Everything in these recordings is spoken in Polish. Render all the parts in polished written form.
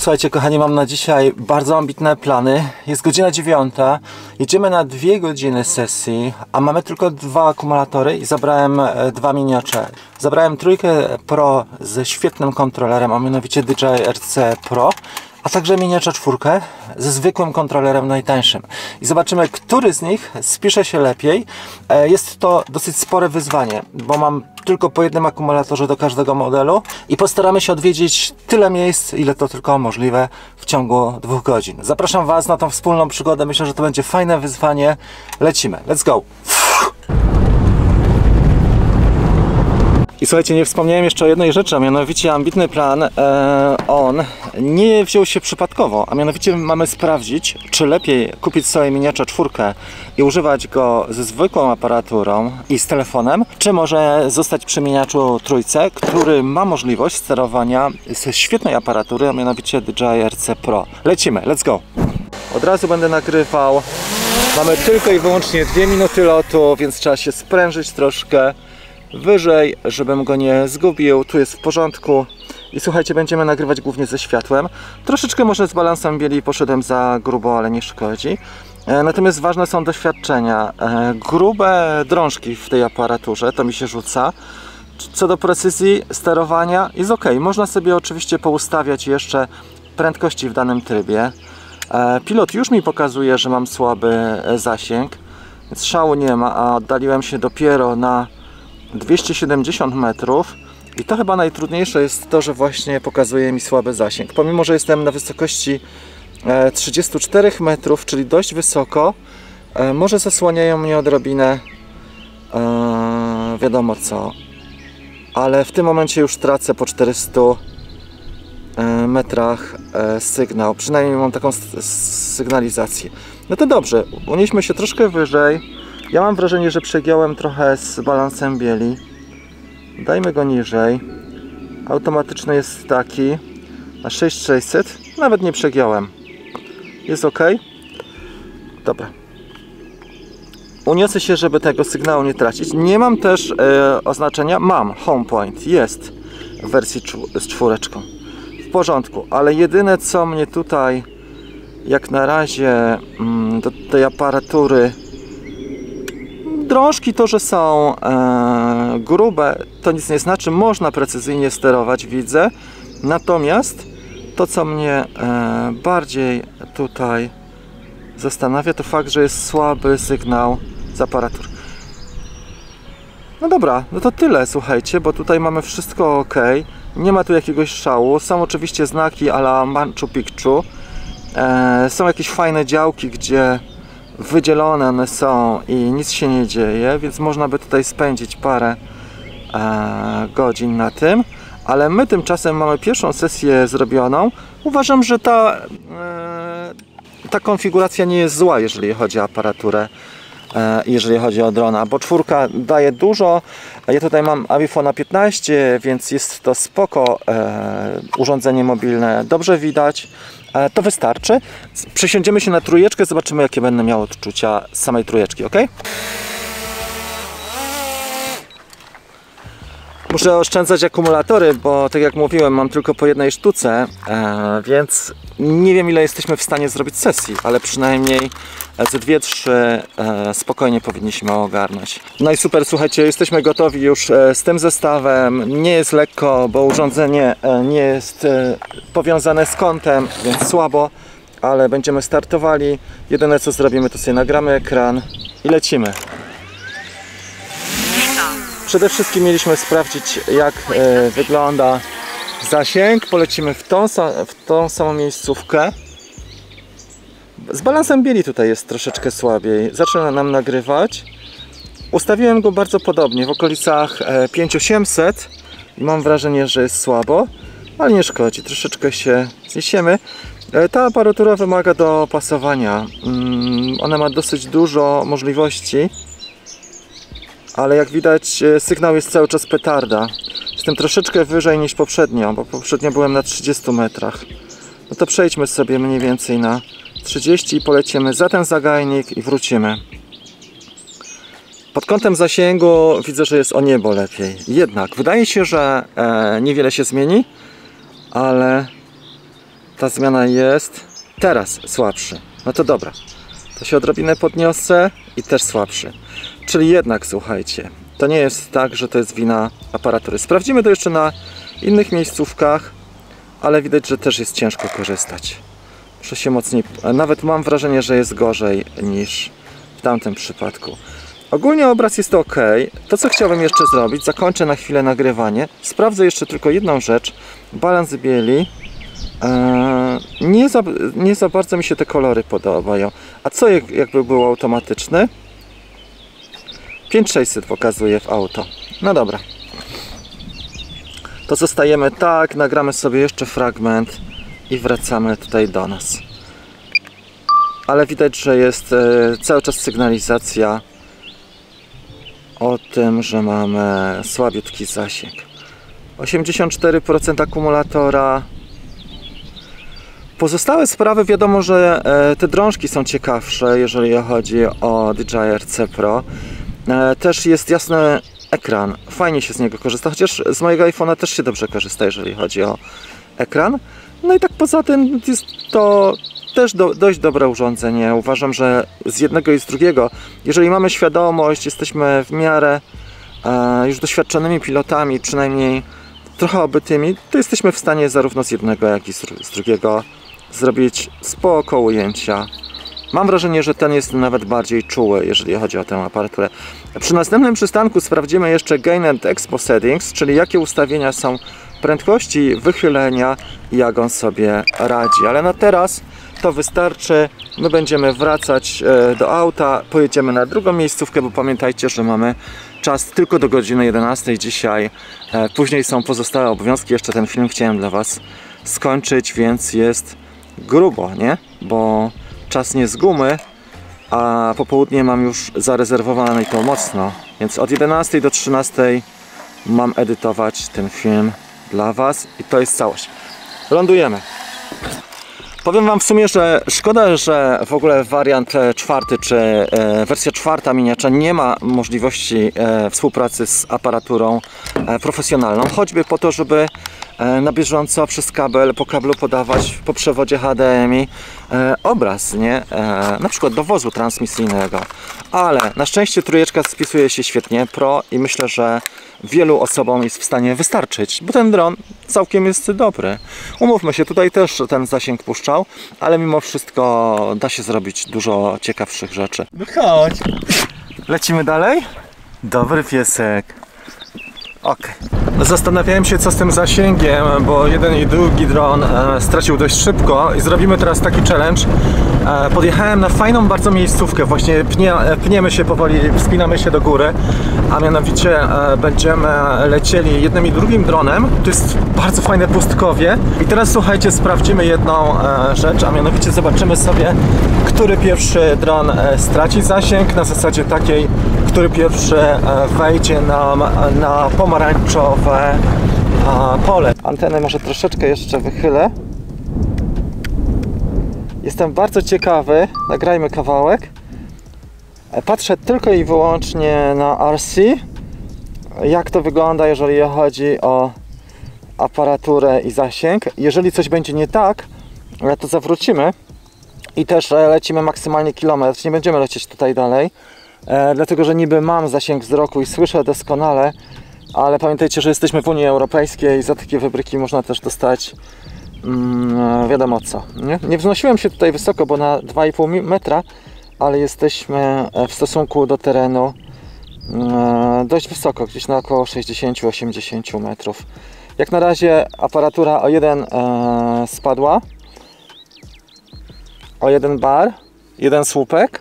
Słuchajcie kochani, mam na dzisiaj bardzo ambitne plany. Jest godzina 9. Jedziemy na 2 godziny sesji, a mamy tylko 2 akumulatory i zabrałem 2 miniacze. Zabrałem trójkę Pro ze świetnym kontrolerem, a mianowicie DJI RC Pro, a także miniacza 4 ze zwykłym kontrolerem najtańszym. I zobaczymy, który z nich spisze się lepiej. Jest to dosyć spore wyzwanie, bo mam tylko po jednym akumulatorze do każdego modelu i postaramy się odwiedzić tyle miejsc, ile to tylko możliwe w ciągu 2 godzin. Zapraszam Was na tą wspólną przygodę. Myślę, że to będzie fajne wyzwanie. Lecimy. Let's go! I słuchajcie, nie wspomniałem jeszcze o jednej rzeczy, a mianowicie ambitny plan, on nie wziął się przypadkowo, a mianowicie mamy sprawdzić, czy lepiej kupić sobie miniacza 4 i używać go ze zwykłą aparaturą i z telefonem, czy może zostać przy miniaczu 3, który ma możliwość sterowania ze świetnej aparatury, a mianowicie DJI RC Pro. Lecimy, let's go! Od razu będę nagrywał. Mamy tylko i wyłącznie 2 minuty lotu, więc trzeba się sprężyć troszkę wyżej, żebym go nie zgubił. Tu jest w porządku. I słuchajcie, będziemy nagrywać głównie ze światłem. Troszeczkę może z balansem bieli poszedłem za grubo, ale nie szkodzi. Natomiast ważne są doświadczenia. Grube drążki w tej aparaturze, to mi się rzuca. Co do precyzji sterowania jest ok. Można sobie oczywiście poustawiać jeszcze prędkości w danym trybie. Pilot już mi pokazuje, że mam słaby zasięg, więc szału nie ma, a oddaliłem się dopiero na 270 metrów i to chyba najtrudniejsze jest to, że właśnie pokazuje mi słaby zasięg. Pomimo, że jestem na wysokości 34 metrów, czyli dość wysoko, może zasłaniają mnie odrobinę wiadomo co, ale w tym momencie już tracę po 400 metrach sygnał, przynajmniej mam taką sygnalizację. No to dobrze, unieśmy się troszkę wyżej. Ja mam wrażenie, że przegiąłem trochę z balansem bieli. Dajmy go niżej. Automatyczny jest taki na 6600. Nawet nie przegiąłem. Jest ok. Dobra. Uniosę się, żeby tego sygnału nie tracić. Nie mam też oznaczenia. Mam home point. Jest w wersji z 4. W porządku. Ale jedyne co mnie tutaj jak na razie do tej aparatury, drążki to, że są grube, to nic nie znaczy, można precyzyjnie sterować, widzę. Natomiast to, co mnie bardziej tutaj zastanawia, to fakt, że jest słaby sygnał z aparatur. No dobra, no to tyle, słuchajcie, bo tutaj mamy wszystko ok. Nie ma tu jakiegoś szału. Są oczywiście znaki a la Machu Picchu. Są jakieś fajne działki, gdzie wydzielone one są i nic się nie dzieje, więc można by tutaj spędzić parę godzin na tym, ale my tymczasem mamy pierwszą sesję zrobioną. Uważam, że ta konfiguracja nie jest zła, jeżeli chodzi o aparaturę, jeżeli chodzi o drona, bo 4 daje dużo. Ja tutaj mam Avifona 15, więc jest to spoko urządzenie mobilne, dobrze widać. To wystarczy. Przesiądziemy się na 3, zobaczymy jakie będę miał odczucia z samej 3, ok? Muszę oszczędzać akumulatory, bo tak jak mówiłem, mam tylko po jednej sztuce, więc nie wiem ile jesteśmy w stanie zrobić sesji, ale przynajmniej ze 2-3 spokojnie powinniśmy ogarnąć. No i super, słuchajcie, jesteśmy gotowi już z tym zestawem. Nie jest lekko, bo urządzenie nie jest powiązane z kątem, więc słabo, ale będziemy startowali. Jedyne co zrobimy, to sobie nagramy ekran i lecimy. Przede wszystkim mieliśmy sprawdzić, jak wygląda zasięg. Polecimy w tą samą miejscówkę. Z balansem bieli tutaj jest troszeczkę słabiej. Zaczyna nam nagrywać. Ustawiłem go bardzo podobnie, w okolicach 5800 i mam wrażenie, że jest słabo, ale nie szkodzi. Troszeczkę się zniesiemy. Ta aparatura wymaga dopasowania. Ona ma dosyć dużo możliwości, ale jak widać sygnał jest cały czas petarda. Jestem troszeczkę wyżej niż poprzednio, bo poprzednio byłem na 30 metrach. No to przejdźmy sobie mniej więcej na 30 i polecimy za ten zagajnik i wrócimy. Pod kątem zasięgu widzę, że jest o niebo lepiej. Jednak wydaje się, że niewiele się zmieni, ale ta zmiana jest teraz słabszy. No to dobra, to się odrobinę podniosę i też słabszy. Czyli jednak, słuchajcie, to nie jest tak, że to jest wina aparatury. Sprawdzimy to jeszcze na innych miejscówkach, ale widać, że też jest ciężko korzystać. Muszę się mocniej... Nawet mam wrażenie, że jest gorzej niż w tamtym przypadku. Ogólnie obraz jest ok. To, co chciałbym jeszcze zrobić, zakończę na chwilę nagrywanie. Sprawdzę jeszcze tylko jedną rzecz. Balans bieli. Nie za bardzo mi się te kolory podobają. A co jakby był automatyczny? 5600 pokazuje w auto. No dobra. To zostajemy tak, nagramy sobie jeszcze fragment i wracamy tutaj do nas. Ale widać, że jest cały czas sygnalizacja o tym, że mamy słabiutki zasięg. 84% akumulatora. Pozostałe sprawy, wiadomo, że te drążki są ciekawsze, jeżeli chodzi o DJI RC Pro. Też jest jasny ekran, fajnie się z niego korzysta, chociaż z mojego iPhone'a też się dobrze korzysta, jeżeli chodzi o ekran. No i tak poza tym jest to też dość dobre urządzenie. Uważam, że z jednego i z drugiego, jeżeli mamy świadomość, jesteśmy w miarę już doświadczonymi pilotami, przynajmniej trochę obytymi, to jesteśmy w stanie zarówno z jednego, jak i z drugiego zrobić spoko ujęcia. Mam wrażenie, że ten jest nawet bardziej czuły, jeżeli chodzi o tę aparaturę. Przy następnym przystanku sprawdzimy jeszcze Gain and Expo Settings, czyli jakie ustawienia są prędkości, wychylenia i jak on sobie radzi. Ale na teraz to wystarczy. My będziemy wracać do auta, pojedziemy na drugą miejscówkę, bo pamiętajcie, że mamy czas tylko do godziny 11 dzisiaj. Później są pozostałe obowiązki. Jeszcze ten film chciałem dla Was skończyć, więc jest grubo, nie? Bo czas nie z gumy, a popołudnie mam już zarezerwowane i to mocno. Więc od 11 do 13 mam edytować ten film dla Was i to jest całość. Lądujemy. Powiem Wam w sumie, że szkoda, że w ogóle wariant czwarty, czy wersja czwarta miniacza nie ma możliwości współpracy z aparaturą profesjonalną, choćby po to, żeby na bieżąco przez kabel, po kablu podawać po przewodzie HDMI obraz, nie? Na przykład do wozu transmisyjnego. Ale na szczęście trójeczka spisuje się świetnie Pro i myślę, że wielu osobom jest w stanie wystarczyć, bo ten dron całkiem jest dobry. Umówmy się, tutaj też ten zasięg puszczał, ale mimo wszystko da się zrobić dużo ciekawszych rzeczy. No chodź! Lecimy dalej? Dobry piesek. Ok. Zastanawiałem się, co z tym zasięgiem, bo jeden i drugi dron stracił dość szybko i zrobimy teraz taki challenge. Podjechałem na fajną bardzo miejscówkę, właśnie pniemy się powoli, wspinamy się do góry, a mianowicie będziemy lecieli jednym i drugim dronem. To jest bardzo fajne pustkowie i teraz słuchajcie, sprawdzimy jedną rzecz, a mianowicie zobaczymy sobie, który pierwszy dron straci zasięg, na zasadzie takiej, który pierwszy wejdzie nam na pomarańczowe pole. Antenę może troszeczkę jeszcze wychylę. Jestem bardzo ciekawy, nagrajmy kawałek. Patrzę tylko i wyłącznie na RC, jak to wygląda, jeżeli chodzi o aparaturę i zasięg. Jeżeli coś będzie nie tak, to zawrócimy i też lecimy maksymalnie kilometr. Nie będziemy lecieć tutaj dalej, dlatego że niby mam zasięg wzroku i słyszę doskonale, ale pamiętajcie, że jesteśmy w Unii Europejskiej i za takie wybryki można też dostać wiadomo co. Nie wznosiłem się tutaj wysoko, bo na 2,5 metra, ale jesteśmy w stosunku do terenu dość wysoko, gdzieś na około 60-80 metrów. Jak na razie aparatura o jeden spadła, o jeden bar, jeden słupek.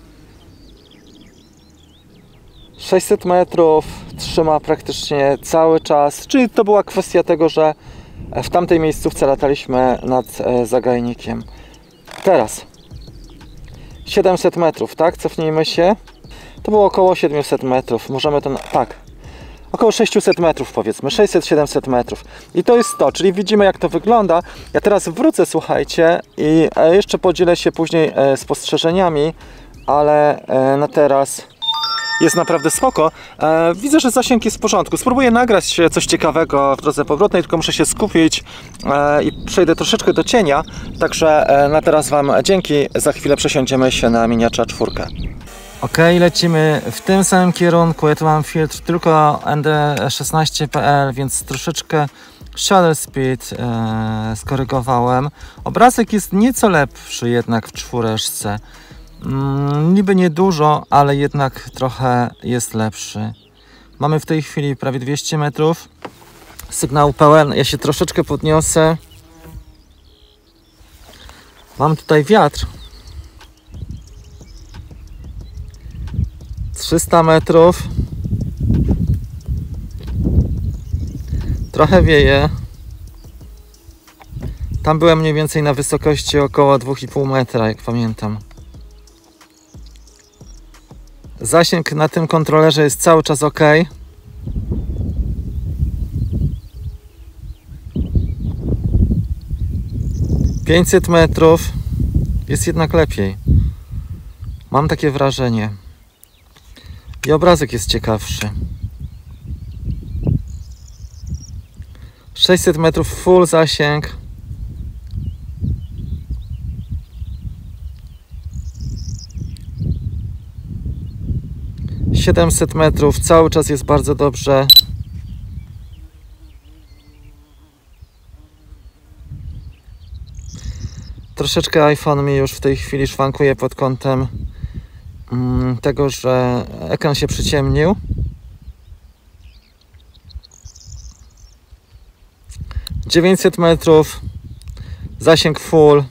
600 metrów trzyma praktycznie cały czas, czyli to była kwestia tego, że w tamtej miejscówce lataliśmy nad zagajnikiem. Teraz 700 metrów, tak? Cofnijmy się. To było około 700 metrów. Możemy to... tak. Około 600 metrów powiedzmy. 600-700 metrów. I to jest to, czyli widzimy jak to wygląda. Ja teraz wrócę, słuchajcie, i jeszcze podzielę się później spostrzeżeniami, ale na teraz jest naprawdę spoko. Widzę, że zasięg jest w porządku. Spróbuję nagrać coś ciekawego w drodze powrotnej, tylko muszę się skupić i przejdę troszeczkę do cienia. Także na teraz Wam dzięki. Za chwilę przesiądziemy się na miniacza 4. Ok, lecimy w tym samym kierunku. Ja tu mam filtr tylko ND16.pl, więc troszeczkę shutter speed skorygowałem. Obrazek jest nieco lepszy jednak w 4. Niby niedużo, ale jednak trochę jest lepszy. Mamy w tej chwili prawie 200 metrów. Sygnał pełen. Ja się troszeczkę podniosę. Mam tutaj wiatr. 300 metrów. Trochę wieje. Tam byłem mniej więcej na wysokości około 2,5 metra, jak pamiętam. Zasięg na tym kontrolerze jest cały czas ok. $500 metrów jest jednak lepiej. Mam takie wrażenie. I obrazek jest ciekawszy. 600 metrów full zasięg. $700 metrów cały czas jest bardzo dobrze. Troszeczkę iPhone mi już w tej chwili szwankuje pod kątem tego, że ekran się przyciemnił. 900 metrów, zasięg full.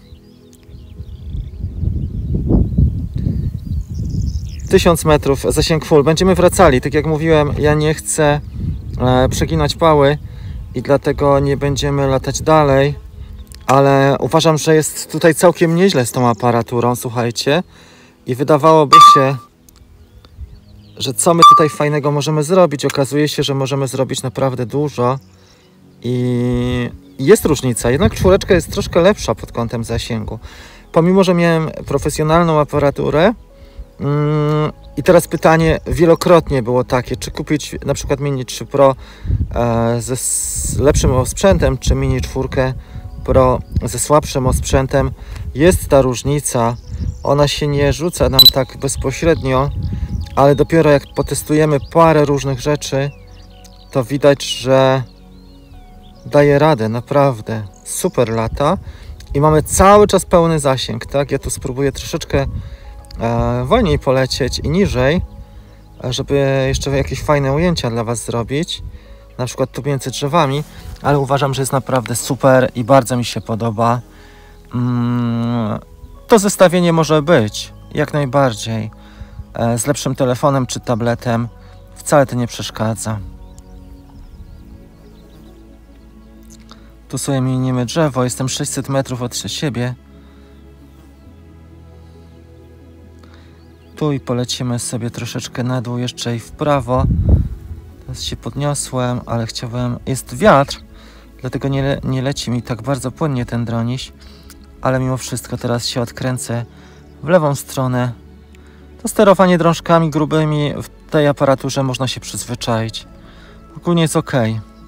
1000 metrów, zasięg full. Będziemy wracali. Tak jak mówiłem, ja nie chcę przeginać pały i dlatego nie będziemy latać dalej, ale uważam, że jest tutaj całkiem nieźle z tą aparaturą, słuchajcie. I wydawałoby się, że co my tutaj fajnego możemy zrobić. Okazuje się, że możemy zrobić naprawdę dużo i jest różnica. Jednak 4 jest troszkę lepsza pod kątem zasięgu. Pomimo, że miałem profesjonalną aparaturę, i teraz pytanie wielokrotnie było takie, czy kupić na przykład Mini 3 Pro ze lepszym osprzętem, czy Mini 4 Pro ze słabszym osprzętem. Jest ta różnica, ona się nie rzuca nam tak bezpośrednio, ale dopiero jak potestujemy parę różnych rzeczy, to widać, że daje radę, naprawdę super lata i mamy cały czas pełny zasięg, tak? Ja tu spróbuję troszeczkę wolniej polecieć i niżej, żeby jeszcze jakieś fajne ujęcia dla Was zrobić, na przykład tu między drzewami, ale uważam, że jest naprawdę super i bardzo mi się podoba. To zestawienie może być jak najbardziej z lepszym telefonem czy tabletem, wcale to nie przeszkadza. Tu sobie minimy drzewo, jestem 600 metrów od siebie. Tu i polecimy sobie troszeczkę na dół jeszcze i w prawo. Teraz się podniosłem, ale chciałem... Jest wiatr, dlatego nie leci mi tak bardzo płynnie ten droniś, ale mimo wszystko teraz się odkręcę w lewą stronę. To sterowanie drążkami grubymi w tej aparaturze można się przyzwyczaić. Ogólnie jest ok.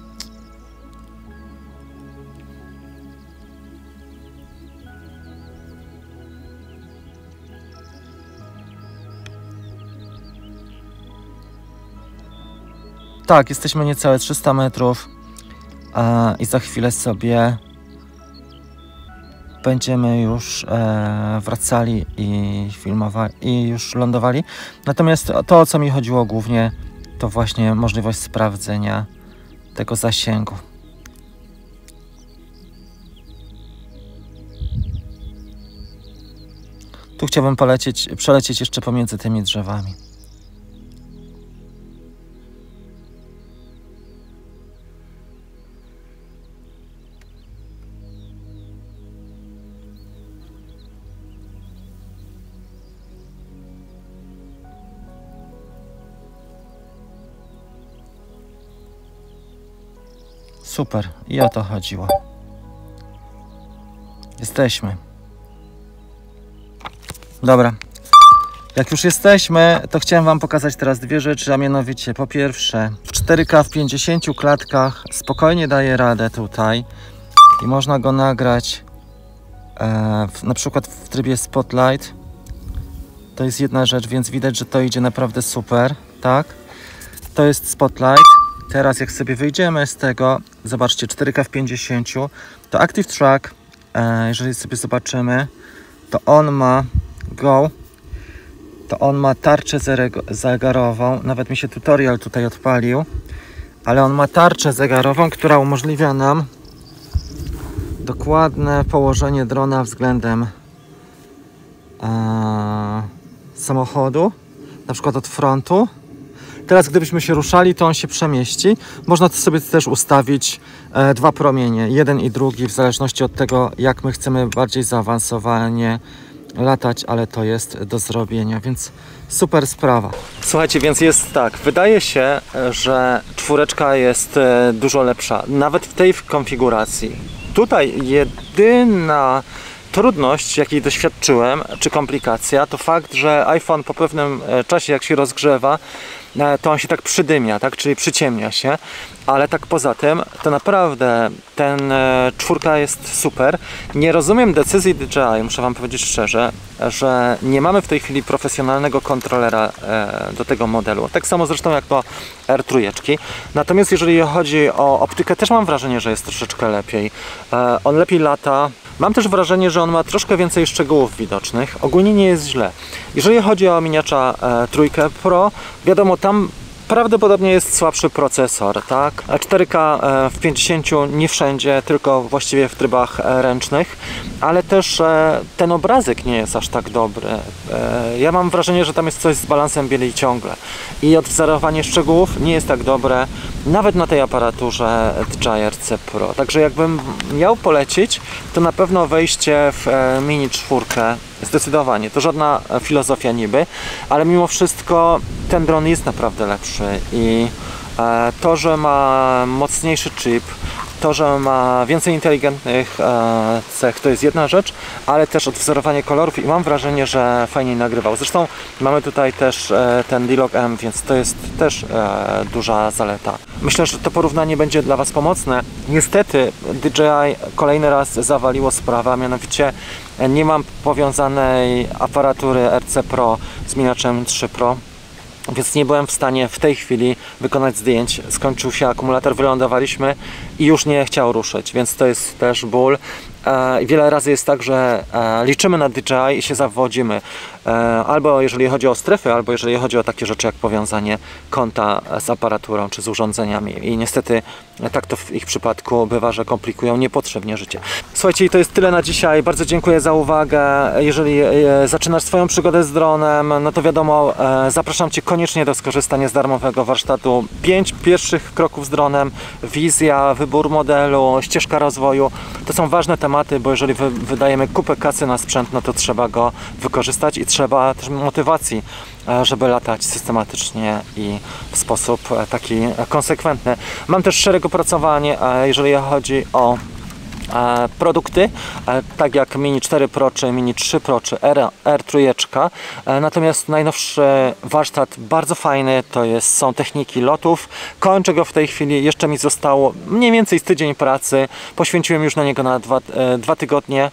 Tak, jesteśmy niecałe 300 metrów i za chwilę sobie będziemy już wracali i filmowali i już lądowali. Natomiast to, o co mi chodziło głównie, to właśnie możliwość sprawdzenia tego zasięgu. Tu chciałbym przelecieć jeszcze pomiędzy tymi drzewami. Super, i o to chodziło. Jesteśmy. Dobra. Jak już jesteśmy, to chciałem Wam pokazać teraz dwie rzeczy, a mianowicie po pierwsze w 4K w 50 klatkach spokojnie daje radę tutaj i można go nagrać na przykład w trybie Spotlight. To jest jedna rzecz, więc widać, że to idzie naprawdę super, tak? To jest Spotlight. Teraz jak sobie wyjdziemy z tego, zobaczcie, 4K w 50, to Active Track, jeżeli sobie zobaczymy, to on ma tarczę zegarową, nawet mi się tutorial tutaj odpalił, ale on ma tarczę zegarową, która umożliwia nam dokładne położenie drona względem samochodu, na przykład od frontu. Teraz gdybyśmy się ruszali, to on się przemieści. Można to sobie też ustawić dwa promienie, jeden i drugi, w zależności od tego, jak my chcemy bardziej zaawansowanie latać, ale to jest do zrobienia, więc super sprawa. Słuchajcie, więc jest tak, wydaje się, że czwóreczka jest dużo lepsza, nawet w tej konfiguracji. Tutaj jedyna trudność, jakiej doświadczyłem, czy komplikacja, to fakt, że iPhone po pewnym czasie, jak się rozgrzewa, to on się tak przydymia, tak? Czyli przyciemnia się, ale tak poza tym, to naprawdę ten czwórka jest super. Nie rozumiem decyzji DJI, muszę Wam powiedzieć szczerze, że nie mamy w tej chwili profesjonalnego kontrolera do tego modelu. Tak samo zresztą jak to R3. Natomiast jeżeli chodzi o optykę, też mam wrażenie, że jest troszeczkę lepiej. On lepiej lata. Mam też wrażenie, że on ma troszkę więcej szczegółów widocznych. Ogólnie nie jest źle. Jeżeli chodzi o miniacza trójkę Pro, wiadomo, tam prawdopodobnie jest słabszy procesor, tak? 4K w 50 nie wszędzie, tylko właściwie w trybach ręcznych, ale też ten obrazek nie jest aż tak dobry. Ja mam wrażenie, że tam jest coś z balansem bieli ciągle i odwzorowanie szczegółów nie jest tak dobre, nawet na tej aparaturze DJI RC Pro. Także jakbym miał polecić, to na pewno wejście w Mini 4. Zdecydowanie, to żadna filozofia niby, ale mimo wszystko ten dron jest naprawdę lepszy i to, że ma mocniejszy chip, to, że ma więcej inteligentnych cech, to jest jedna rzecz, ale też odwzorowanie kolorów i mam wrażenie, że fajniej nagrywał. Zresztą mamy tutaj też ten D-Log M, więc to jest też duża zaleta. Myślę, że to porównanie będzie dla Was pomocne. Niestety DJI kolejny raz zawaliło sprawę, a mianowicie nie mam powiązanej aparatury RC Pro z miniaczem 3 Pro. Więc nie byłem w stanie w tej chwili wykonać zdjęć. Skończył się akumulator, wylądowaliśmy i już nie chciał ruszyć, więc to jest też ból. Wiele razy jest tak, że liczymy na DJI i się zawodzimy. Albo jeżeli chodzi o strefy, albo jeżeli chodzi o takie rzeczy jak powiązanie konta z aparaturą czy z urządzeniami. I niestety tak to w ich przypadku bywa, że komplikują niepotrzebnie życie. Słuchajcie, i to jest tyle na dzisiaj. Bardzo dziękuję za uwagę. Jeżeli zaczynasz swoją przygodę z dronem, no to wiadomo, zapraszam Cię koniecznie do skorzystania z darmowego warsztatu 5 pierwszych kroków z dronem, wizja, wybór modelu, ścieżka rozwoju. To są ważne tematy, bo jeżeli wydajemy kupę kasy na sprzęt, no to trzeba go wykorzystać i trzeba też motywacji, żeby latać systematycznie i w sposób taki konsekwentny. Mam też szereg opracowań, jeżeli chodzi o produkty, tak jak Mini 4 Pro, czy Mini 3 Pro, czy R3. Natomiast najnowszy warsztat, bardzo fajny, są techniki lotów. Kończę go w tej chwili, jeszcze mi zostało mniej więcej z tydzień pracy. Poświęciłem już na niego na dwa tygodnie.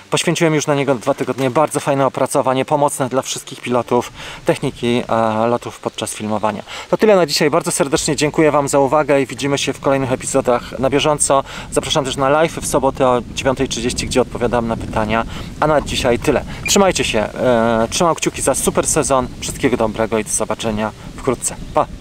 Bardzo fajne opracowanie, pomocne dla wszystkich pilotów, techniki lotów podczas filmowania. To tyle na dzisiaj. Bardzo serdecznie dziękuję Wam za uwagę i widzimy się w kolejnych epizodach na bieżąco. Zapraszam też na live w sobotę o 9:30, gdzie odpowiadam na pytania. A na dzisiaj tyle. Trzymajcie się. Trzymam kciuki za super sezon. Wszystkiego dobrego i do zobaczenia wkrótce. Pa!